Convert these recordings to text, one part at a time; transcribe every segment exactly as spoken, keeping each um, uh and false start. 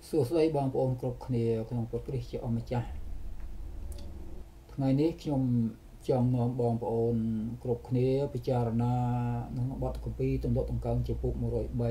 សួស្តីបងប្អូនគ្រប់គ្នាក្នុងព្រះគ្រីស្ទជាអម្ចាស់ថ្ងៃនេះខ្ញុំចង់នាំបងប្អូនគ្រប់គ្នាពិចារណាក្នុងបទគម្ពីរទំនុកដង្កើងចំពុកmột trăm ba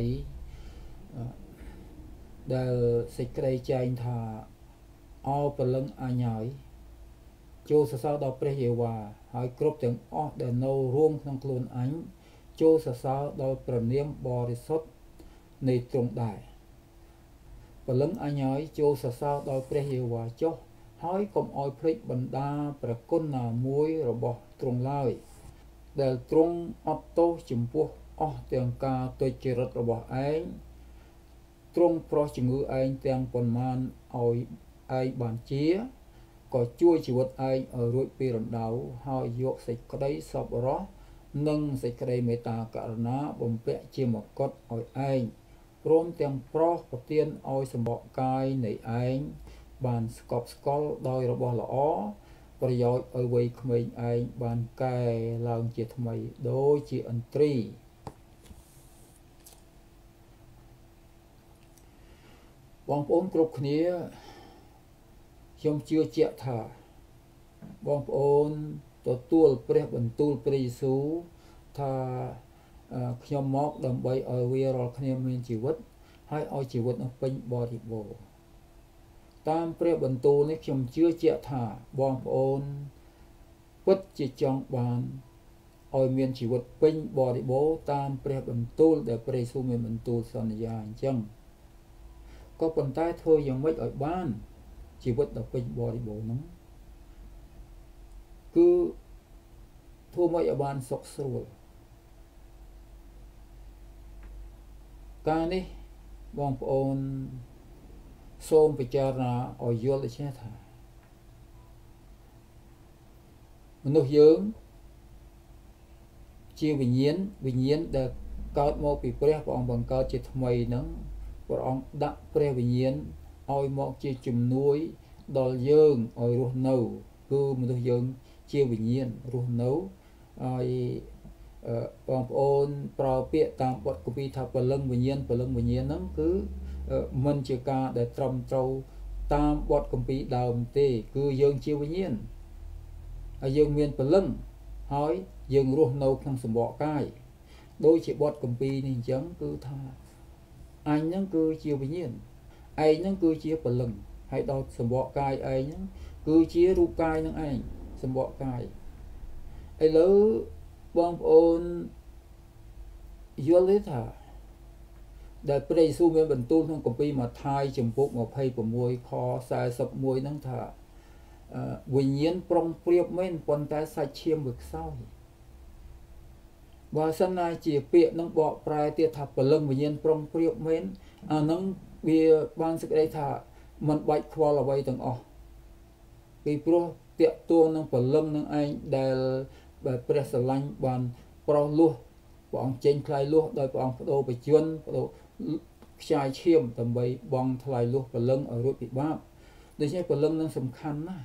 ដែលសេចក្តីចែងថាអោព្រលឹងអញ្ញើយចូលសរសើរដល់ព្រះយេហូវ៉ាហើយគ្រប់ទាំងអស់ដែលនៅរួមក្នុងខ្លួនអញចូលសរសើរដល់ព្រះនាមបរិសុទ្ធនៃទ្រង់ដែរព្រលឹងអញ្ញើយចូលសរសើរដល់ព្រះយេហូវ៉ាចុះហើយកុំឲ្យភ្លេចបណ្ដាព្រះគុណណាមួយរបស់ទ្រង់ឡើយដែលទ្រង់អត់ទោសចំពោះអស់ទាំងការទុច្ចរិតរបស់ឯងទ្រង់ប្រោះជំងឺឯងទាំងប៉ុន្មានឲ្យឯងបានជាក៏ជួយជីវិតឯងឲ្យរួចពីរណ្ដៅហើយយកសេចក្តីសប្បុរសនិងសេចក្តីមេត្តាករុណាបំពាក់ជាមកុដឲ្យឯងព្រមទាំងប្រោសប្រទានឲ្យសម្បកកាយនៃឯងបានស្កប់ស្កល់ដោយរបស់ល្អប្រយោជន៍ឲ្យវ័យក្មេងឯងបានកែឡើងជាថ្មីដូចជាឥន្ទ្រីបងប្អូនគ្រប់គ្នាខ្ញុំជឿជាក់ថាបងប្អូនទទួលព្រះបន្ទូលព្រះយេស៊ូវថាខ្ញុំមកដើម្បីឲ្យវារាល់គ្នាមានជីវិតហើយឲ្យជីវិតនោះពេញបរិបូរណ៍តាមព្រះបន្ទូលនេះខ្ញុំជឿជាក់ថាបងប្អូនពិតជាចង់បានឲ្យមានជីវិតពេញបរិបូរណ៍តាមព្រះបន្ទូលដែលព្រះយេស៊ូវមានបន្ទូលសន្យាអញ្ចឹងក៏ប៉ុន្តែធ្វើយ៉ាងម៉េចឲ្យបានជីវិតដ៏ពេញបរិបូរណ៍ហ្នឹងគឺធ្វើម៉េចឲ្យបានសុខស្រួលការនេះបងប្អូនសូមពិចារណាឲ្យយល់ដូចនេះថាមនុស្សយើងជាវិញ្ញាណវិញ្ញាណដែលកើតមកពីព្រះព្រះអង្គបង្កើតជាថ្មីហ្នឹងព្រះអង្គដាក់ព្រះវិញ្ញាណឲ្យមកជាជំនួយដល់យើងឲ្យរស់នៅគឺមនុស្សយើងជាវិញ្ញាណរស់នៅហើយបងប្អូនប្រើពាក្យតាមបទគម្ពីរថាព្រលឹងវិញ្ញាណព្រលឹងវិញ្ញាណហ្នឹងគឺមិនជាការដែលត្រឹមត្រូវតាមបទគម្ពីរដើមទេគឺយើងជាវិញ្ញាណហើយយើងមានព្រលឹងហើយយើងរស់នៅក្នុងសម្បកកាយដូចជាបទគម្ពីរនេះអញ្ចឹងគឺថាអញហ្នឹងគឺជាវិញ្ញាណឯងហ្នឹងគឺជាព្រលឹងហើយដល់សម្បកកាយឯងហ្នឹងគឺជារូបកាយនឹងឯងសម្បកកាយឥឡូវបងប្អូនយល់ទេថាដែលព្រះយេស៊ូវមានបន្ទូលក្នុងគម្ពីរម៉ាថាយចំពុកยี่สิบหกខสี่สิบเอ็ดហ្នឹងថាវិញ្ញាណប្រុងប្រៀបមែនប៉ុន្តែសាច់ឈាមវាខ្សោយបើសិនណាជាពាក្យនឹងបកប្រែទៀតថាព្រលឹងវិញ្ញាណប្រុងប្រៀបមែនអាហ្នឹងវាបានសេចក្តីថាมันបាច់ខ្វល់អ្វីទាំងអស់ពីព្រោះតាក់ទងនឹងព្រលឹងនឹងឯងដែលព្រះស្រឡាញ់បានប្រោសលោះព្រះអង្គចេញថ្លៃលោះដោយព្រះអង្គបដូរបជនបដូរខ្ចាយឈាមដើម្បីបង់ថ្លៃលោះព្រលឹងឲ្យរួចពីបាបដូច្នេះព្រលឹងនឹងសំខាន់ណាស់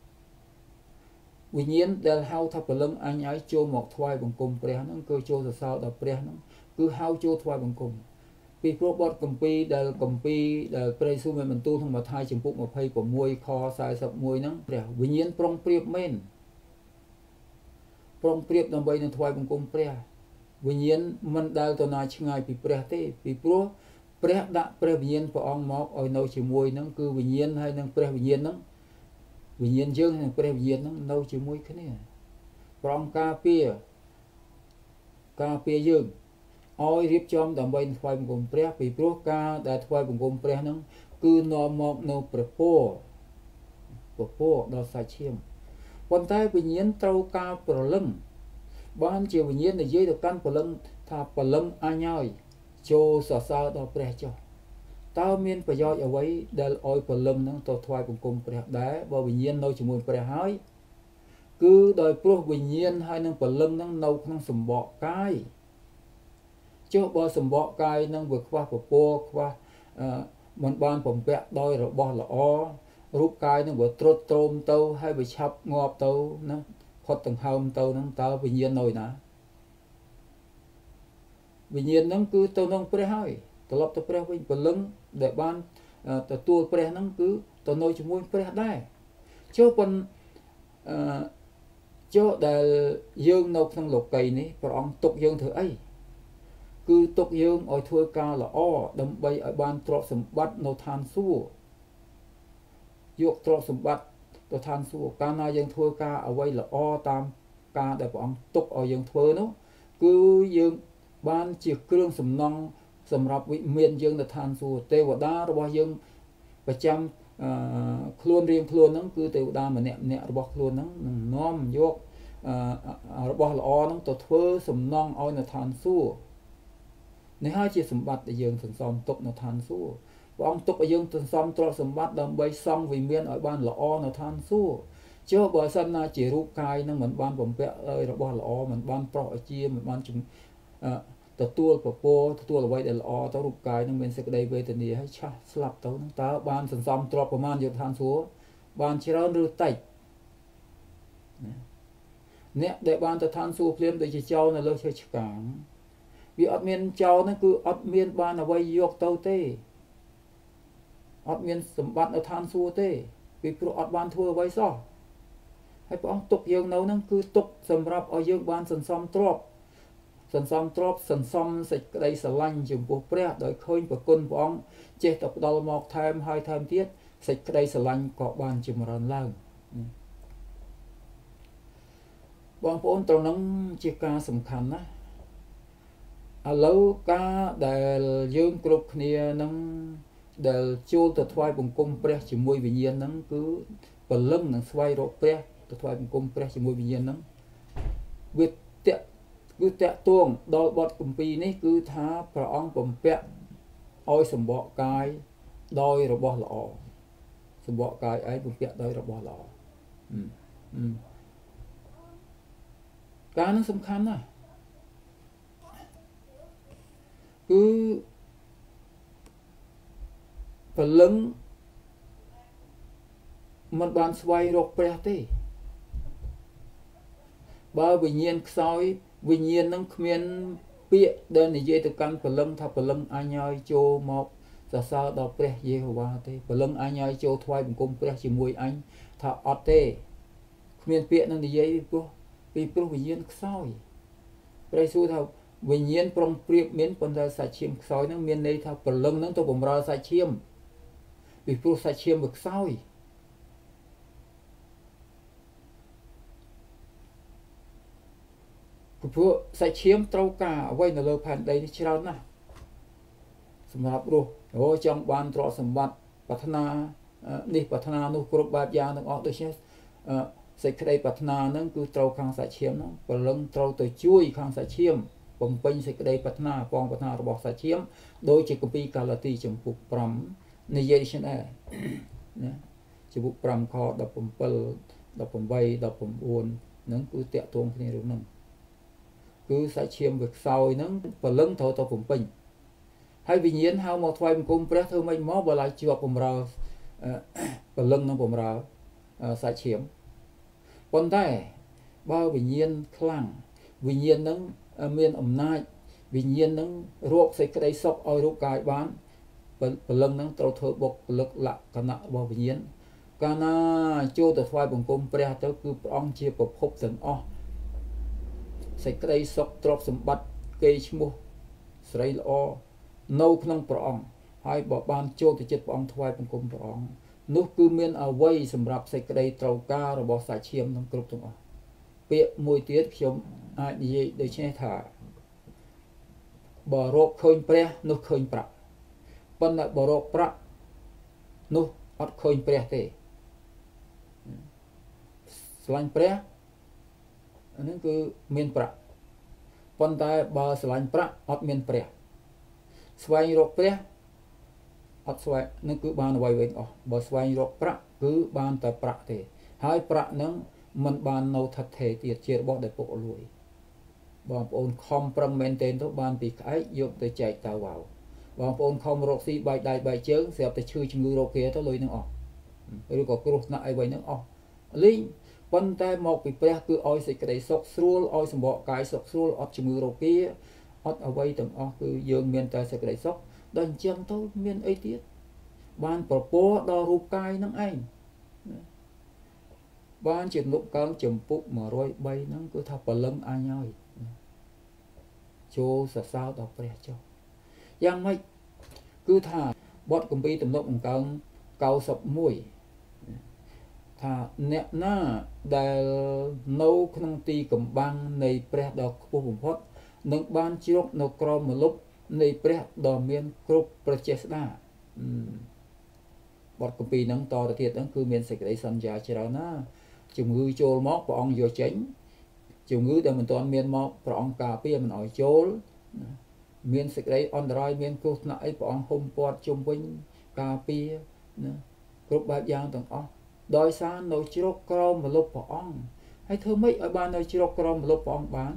វិញ្ញាណដែលហៅថាព្រលឹងអញឲ្យចូលមកថ្វាយបង្គំព្រះហ្នឹងគឺចូលសរសើរដល់ព្រះហ្នឹងគឺហៅចូលថ្វាយបង្គំពីព្រោះបទគម្ពីរដែលគម្ពីរដែលព្រះយេស៊ូវមានបន្ទូលក្នុងម៉ាថាយចំពុកยี่สิบหกខสี่สิบเอ็ดហ្នឹងព្រះវិញ្ញាណប្រុងប្រៀបមែនប្រុងប្រៀបដើម្បីនឹងថ្វាយបង្គំព្រះវិញ្ញាណមិនដែលទៅណាឆ្ងាយពីព្រះទេពីព្រោះព្រះដាក់ព្រះវិញ្ញាណព្រះអង្គមកឲ្យនៅជាមួយនឹងគឺវិញ្ញាណហើយនឹងព្រះវិញ្ញាណហ្នឹងវិញ្ញាណយើងនិងព្រះវិញ្ញាណហ្នឹងនៅជាមួយគ្នាព្រះអង្គការពារការពារយើងឲ្យរៀបចំដើម្បីថ្វាយបង្គំព្រះពីព្រោះការដែលថ្វាយបង្គំព្រះហ្នឹងគឺនាំមកនៅព្រះពរព្រះពរដល់សាច់ឈាមប៉ុន្តែវិញ្ញាណត្រូវការព្រលឹងបានជាវិញ្ញាណនិយាយទៅកាន់ព្រលឹងថាព្រលឹងអញហើយចូលសរសើរដល់ព្រះចុះតើមានប្រយោជន៍អ្វីដែលឲ្យព្រលឹងហ្នឹងទៅថ្វាយបង្គំព្រះដែរបើវិញ្ញាណនៅជាមួយព្រះហើយគឺដោយព្រោះវិញ្ញាណហើយនឹងព្រលឹងហ្នឹងនៅក្នុងសម្បកកាយចុះបើសម្បកកាយនឹងវាខ្វះពពកខ្វះមិនបានបំពាក់ដោយរបស់ល្អរូបកាយនឹងវាត្រុតត្រោមទៅហើយវាឆាប់ងាប់ទៅណាផុតដង្ហើមទៅហ្នឹងតើវិញ្ញាណនៅណាវិញ្ញាណហ្នឹងគឺទៅនឹងព្រះហើយត្រឡប់ទៅព្រះវិញព្រលឹងដែលបានទទួលព្រះហ្នឹងគឺទៅនៅជាមួយព្រះដែរចូលប៉ុនអឺចូលដែលយើងនៅក្នុងលោកីនេះព្រះអង្គទុកយើងធ្វើអីគឺទុកយើងឲ្យធ្វើការល្អដើម្បីឲ្យបានទ្រព្យសម្បត្តិនៅឋានសួគ៌យកទ្រព្យសម្បត្តិទៅឋានសួគ៌កាលណាយើងធ្វើការអ្វីល្អតាមការដែលព្រះអង្គទុកឲ្យយើងធ្វើនោះគឺយើងបានជាគ្រឿងសំណង់សម្រាប់វិមានយើងនៅឋានសួគ៌ទេវតារបស់យើងប្រចាំអឺខ្លួនរៀងខ្លួនហ្នឹងគឺទេវតាម្នាក់ម្នាក់របស់ខ្លួនហ្នឹងនឹងនាំយកអឺរបស់ល្អហ្នឹងទៅធ្វើសំណង់ឲ្យនៅឋានសួគ៌នេះហើយជាសម្បត្តិដែលយើងសន្សំទុកនៅឋានសួគ៌ព្រះអង្គទុកឲ្យយើងសន្សំទ្រព្យសម្បត្តិដើម្បីសង់វិមានឲ្យបានល្អនៅឋានសួគ៌ចុះបើសិនណាជារូបកាយនឹងមិនបានបំពាក់របស់ល្អមិនបានប្រោះឲ្យជាមិនបានទទួលពពកទទួលអ្វីដែលល្អទៅរូបកាយនឹងមានសេចក្តីវេទនាហើយឆាស់ស្លាប់ទៅនឹងតើបានសន្សំទ្រព្យប្រមាណយកឋានសួគ៌បានច្រើនឬតិចអ្នកដែលបានទៅឋានសួគ៌ភ្លាមដូចជាចោលនៅលើឈើឆ្កាងវាអត់មានចោលហ្នឹងគឺអត់មានបានអ្វីយកទៅទេអត់មានសម្បត្តិនៅឋានសួគ៌ទេពីព្រោះអត់បានធ្វើអ្វីសោះហើយព្រះអង្គទុកយើងនៅហ្នឹងគឺទុកសម្រាប់ឲ្យយើងបានសន្សំទ្រព្យសន្សំទ្រព្យសន្សំសេចក្តីស្រឡាញ់ចំពោះព្រះដោយឃើញប្រគុណព្រះអង្គចេះតែផ្ដល់មកថែមហើយថែមទៀតសេចក្តីស្រឡាញ់ក៏បានចម្រើនឡើងបងប្អូនត្រង់ហ្នឹងជាការសំខាន់ណាឥឡូវការដែលយើងគ្រប់គ្នានឹងដែលចូលទៅថ្វាយបង្គំព្រះជាមួយវិញ្ញាណហ្នឹងគឺពលឹងនឹងស្វែងរកព្រះទៅថ្វាយបង្គំព្រះជាមួយវិញ្ញាណហ្នឹងវាតេគឺតេតួងដល់បទគម្ពីរនេះគឺថាព្រះអង្គបំពាក់ឲ្យសម្បកកាយដោយរបស់ល្អសម្បកកាយឯងបំពាក់ដោយរបស់ល្អការនឹងសំខាន់ណាស់គឺពលឹងមិនបានស្វែងរកព្រះទេបើវិញ្ញាណខ្សោយវិញ្ញាណនឹងគ្មានពាក្យដែលនិយាយទៅកាន់ពលឹងថាពលឹងអញឲ្យចូលមកសរសើរដល់ព្រះយេហូវ៉ាទេពលឹងអញឲ្យចូលថ្វាយបង្គំព្រះជាមួយអញថាអត់ទេគ្មានពាក្យនឹងនិយាយពីព្រោះពីព្រោះវិញ្ញាណខ្សោយព្រះយេស៊ូវថាវិញ្ញាណប្រុងប្រៀបមានប៉ុន្តែសាច់ឈាមខ្សោយនឹងមានន័យថាពលឹងនឹងទៅបំរើសាច់ឈាមពីព្រោះសាច់ឈាមវាខ្សោយព្រោះសាច់ឈាមត្រូវការអ្វីនៅលើផែនដីនេះច្រើនណាស់សម្រាប់រស់អូចង់បានទ្រព្យសម្បត្តិប្រាថ្នានេះប្រាថ្នានោះគ្រប់បែបយ៉ាងទាំងអស់ដូច្នេះសេចក្តីប្រាថ្នាហ្នឹងគឺត្រូវខាងសាច់ឈាមហ្នឹងព្រលឹងត្រូវទៅជួយខាងសាច់ឈាមបំពេញសេចក្តីប្រាថ្នាបងប្រាថ្នារបស់សាច់ឈាមដោយជាគម្ពីរកាឡាទីចំពុកប្រាំនិយាយដូចនេះណាចំពុកប្រាំខដប់7 18 19ហ្នឹងគឺតាក់ទងគ្នារឿងហ្នឹងគឺសាច់ឈាមវាខ្សោយហ្នឹងព្រលឹងត្រូវទៅបំពេញហើយវិញ្ញាណហៅមកថ្វាយបង្គំព្រះធ្វើម៉េចមកបើឡើយជាប់បំរើព្រលឹងនឹងបំរើសាច់ឈាមប៉ុន្តែបើវិញ្ញាណខ្លាំងវិញ្ញាណនឹងមានអំណាចវិញ្ញាណនឹងរកសេចក្តីសុខឲ្យរូបកាយបានព្រលឹងនឹងត្រូវធ្វើបុគ្គលិកលក្ខណៈរបស់វិញ្ញាណកាលណាចូលទៅថ្វាយបង្គំព្រះទៅគឺព្រះអង្គជាប្រភពទាំងអស់សេចក្តីសុខទ្រព្យសម្បត្តិកេរ្តិ៍ឈ្មោះស្រីល្អនៅក្នុងព្រះអង្គហើយបើបានចូលទៅចិត្តព្រះអង្គថ្វាយបង្គំព្រះអង្គនោះគឺមានអវ័យសម្រាប់សេចក្តីត្រូវការរបស់សាច់ឈាមនឹងគ្រប់ទាំងអស់ពាក្យមួយទៀតខ្ញុំអាចនិយាយដូចនេះថាបើរកឃើញព្រះនោះឃើញប្រាក់ប៉ុន្តែបើរកប្រាក់នោះអត់ឃើញព្រះទេស្រឡាញ់ព្រះអានេះគឺមានប្រាក់ប៉ុន្តែបើស្រឡាញ់ប្រាក់អត់មានព្រះស្វែងរកព្រះអត់ស្វែងនឹងគឺបានអ្វីវិញអស់បើស្វែងរកប្រាក់គឺបានតែប្រាក់ទេហើយប្រាក់នឹងមិនបាននៅថិតថេរទៀតជារបស់ដែលពុករលួយបងប្អូនខំប្រឹងមែនទែនទៅបានពីក្អែកយកទៅចែកតើវ៉ាវបងប្អូនខំរកស៊ីបែកដៃបែកជើងស្រាប់តែឈឺជំងឺរោគគេទៅលុយនឹងអស់ឬក៏គ្រោះថ្នាក់អីវិញនឹងអស់លីងប៉ុន្តែមកពីព្រះគឺឲ្យសេចក្តីសុខស្រួលឲ្យសម្បកកាយសុខស្រួលអត់ជំងឺរោគគេអត់អ្វីទាំងអស់គឺយើងមានតែសេចក្តីសុខដល់អញ្ចឹងទៅមានអីទៀតបានប្រពោះដល់រូបកាយនឹងឯងបានជានុកើងចំពុកmột không baហ្នឹងគឺថាព្រលឹងអញហើយចូលសរសើរដល់ព្រះចុះយ៉ាងម៉េចគឺថាបទគម្ពីរទំនុកអង្កើង九十mộtថាអ្នកណាដែលនៅក្នុងទីកំបាំងនៃព្រះដ៏ខ្ពស់បំផុតនឹងបានជ្រកនៅក្រោមម្លប់នៃព្រះដ៏មានគ្រប់ប្រជេស្តាបទគម្ពីរហ្នឹងតទៅទៀតហ្នឹងគឺមានសេចក្តីសន្យាច្រើនណាជំងឺចូលមកព្រះអង្គយកចេញជំងឺដែលមិនទាន់មានមកព្រះអង្គការពារមិនឲ្យចូលមានសេចក្តីអន្តរាយមានគ្រោះថ្នាក់អីព្រះអង្គហុំព័ទ្ធជុំវិញការពារណាគ្រប់បែបយ៉ាងទាំងអស់ដោយសារនៅជ្រកក្រោមម្លប់ព្រះអង្គហើយធ្វើម៉េចឲ្យបាននៅជ្រកក្រោមម្លប់ព្រះអង្គបាន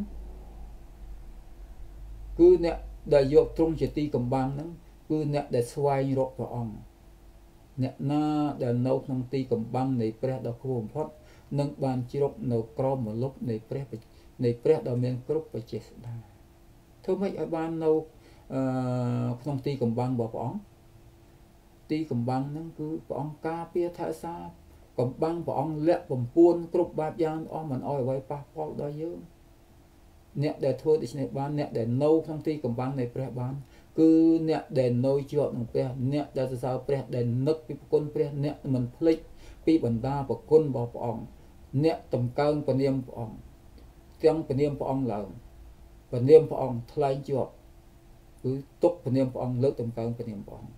គឺអ្នកដែលយកទ្រង់ជាទីកំបាំងហ្នឹងគឺអ្នកដែលស្វែងរកព្រះអង្គអ្នកណាដែលនៅក្នុងទីកំបាំងនៃព្រះដ៏ខ្ពស់បំផុតនឹងបានជ្រកនៅក្រោមម្លប់នៃព្រះនៃព្រះដ៏មានគ្រប់បច្ចេស្តាធ្វើម៉េចឲ្យបាននៅអឺក្នុងទីកំបាំងរបស់ព្រះអង្គទីកំបាំងហ្នឹងគឺព្រះអង្គការពារថែសាកំបាំងព្រះអង្គលាក់បំពួនគ្រប់បែបយ៉ាងអស់មិនអោយអ្វីប៉ះពាល់ដល់យើងអ្នកដែលធ្វើដូច្នេះបានអ្នកដែលនៅក្នុងទីកំបាំងនៃព្រះបានគឺអ្នកដែលនៅជាប់នឹងព្រះអ្នកដែលសរសើរព្រះដែលនឹកពីប្រគុណព្រះអ្នកមិនភ្លេចពីបណ្ដាប្រគុណរបស់ព្រះអង្គអ្នកតម្កើងព្រះនាមព្រះអង្គទាំងព្រះនាមព្រះអង្គឡើងព្រះនាមព្រះអង្គថ្លែងជាប់គឺទុកព្រះនាមព្រះអង្គលើកតម្កើងព្រះនាមព្រះអង្គ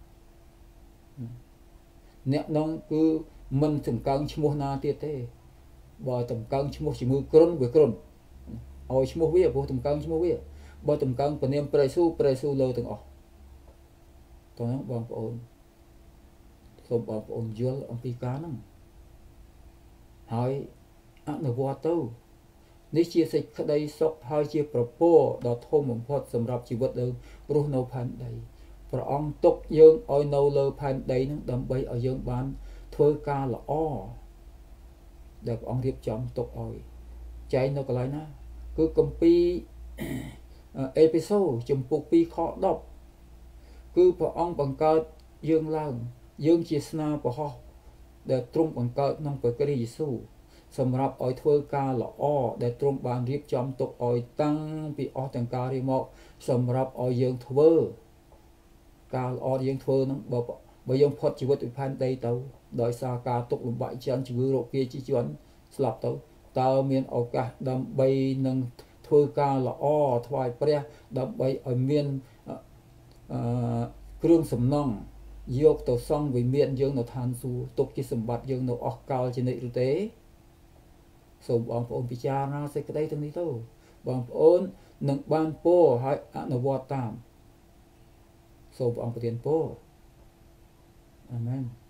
អ្នកនោះគឺមិនតម្កើងឈ្មោះណាទៀតទេបើតម្កើងឈ្មោះជាមួយគ្រុនវាគ្រុនឲ្យឈ្មោះវាព្រោះតម្កើងឈ្មោះវាបើតម្កើងព្រះនាមព្រះយេស៊ូវព្រះយេស៊ូវលើទាំងអស់តោះបងប្អូនសូមបងប្អូនយល់អំពីការហ្នឹងហើយអនុវត្តទៅនេះជាសេចក្តីសុខហើយជាប្រពោដ៏ធំបំផុតសម្រាប់ជីវិតយើងរស់នៅផែនដីព្រះអង្គទុកយើងឲ្យនៅលើផែនដីហ្នឹងដើម្បីឲ្យយើងបានធ្វើការល្អដែលព្រះអង្គរៀបចំទុកឲ្យចែងនៅកន្លែងណាគឺគម្ពីរអេពីសូតជំពូកពីរខដប់គឺព្រះអង្គបង្កើតយើងឡើងយើងជាស្នាប្រហោះដែលទ្រង់បង្កើតក្នុងព្រះគ្រីស្ទយេស៊ូវសម្រាប់ឲ្យធ្វើការល្អដែលទ្រង់បានរៀបចំទុកឲ្យតាំងពីអស់ទាំងការរៀបមកសម្រាប់ឲ្យយើងធ្វើការល្អយើងធ្វើហ្នឹងបើបើយើងផុតជីវិតពីផែនដីទៅដោយសារការទុកលំបាកច្រើនជំងឺរោគគាជីជន់ស្លាប់ទៅតើមានឱកាសដើម្បីនឹងធ្វើការល្អថ្វាយព្រះដើម្បីឲ្យមានអឺគ្រឿងសំណង់យកទៅសង់វិមានយើងនៅឋានសួគ៌ទុកជាសម្បត្តិយើងនៅអស់កលជានិច្ចឬទេសូមបងប្អូនពិចារណាសេចក្តីទាំងនេះទៅបងប្អូននឹងបានពរឲ្យអនុវត្តតាមសូមព្រះអង្គប្រទានពរអាមែន